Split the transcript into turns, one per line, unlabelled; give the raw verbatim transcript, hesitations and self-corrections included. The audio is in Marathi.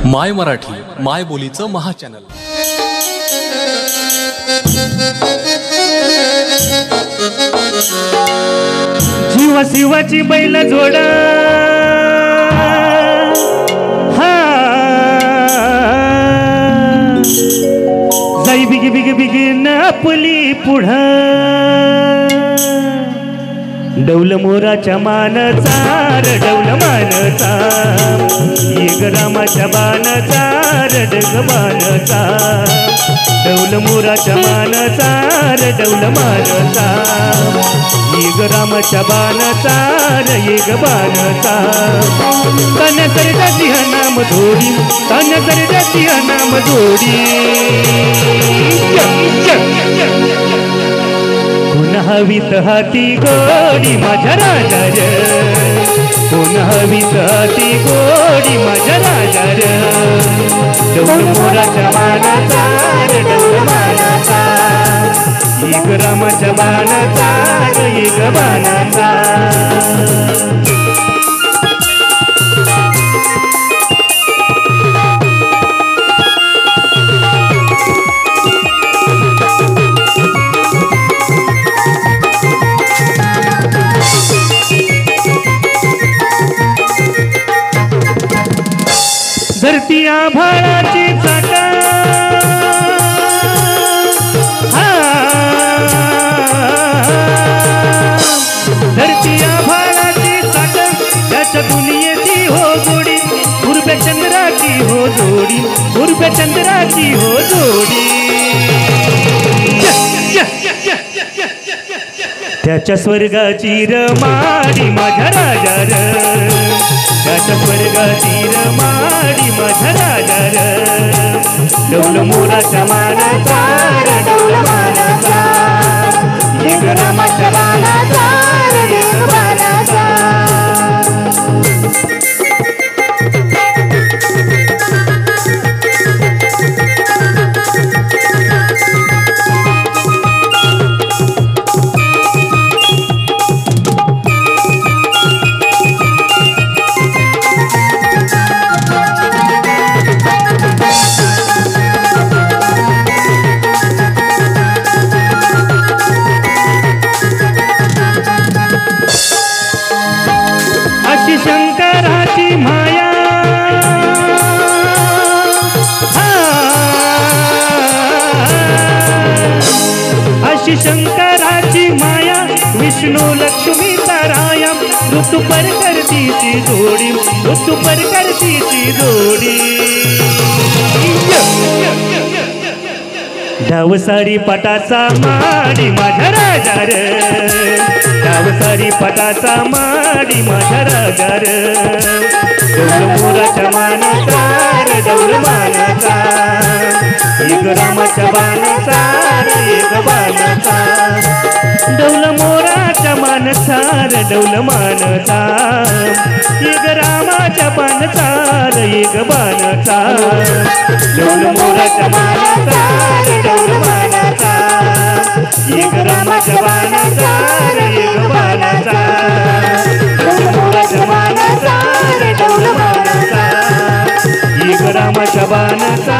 माय मराठी माय बोलीचं महाचॅनल।
जीवा शिवाची बैल जोडा हा जाई बिगी बिगी बिगी नापली पुढा डौल मोराच्या मानचा र डौल मानचा एक रामाच्या बाणचा रडग बाणचा डौल मोराच्या मानचा र डौल मानचा एक रामाच्या बाणचा र एक बाणचा तन सरदाची हा नाम जोडी तन सरदाची हा नाम जोडी कोण हवीत हाती गोडी माझ्या राजा रे कोण हवीत हाती गोडी माझ्या राजा रे डौल मोराच्या मानाचा रे डौल मानाचा एक रामाच्या बाणाचा रे एक बाणाचा धरती आभाळाची चाका धरती आभाळाची चाका त्याच्या दुनियेची हो जोडी पूर्व चंद्राची हो जोडी पूर्व चंद्राची हो जोडी त्याच्या स्वर्गाची रमाडी माझ्या राजा र त्याच्या स्वर्गाची रमाडी माझ्या राजा र डौल मोराच्या मानाचा र डौल मानाचा एक रामाच्या बाणाचा र एक बाणाचा शंकराची माया अशी शंकराची माया विष्णू लक्ष्मी ताराया ऋतू पर करतीची जोडी ऋतू पर करतीची जोडी डावसारी पटाचा माडी माझ्या राजा रे डावसारी पटाचा माडी माझ्या राजा रे डौल मोराच्या मानाचा रे डौल मानाचा एक रामाच्या बाणाचा रे एक बाणाचा डौल मोराच्या मानाचा रे डौल मानाचा एक रामाच्या बाणाचा रे एक बाणाचा डौल मोराच्या मानाचा रे डौल मानाचा एक रामाच्या बाणाचा रे एक बाणाचा डौल मोराच्या मानाचा रे डौल मानाचा एक रामाच्या बाणाचा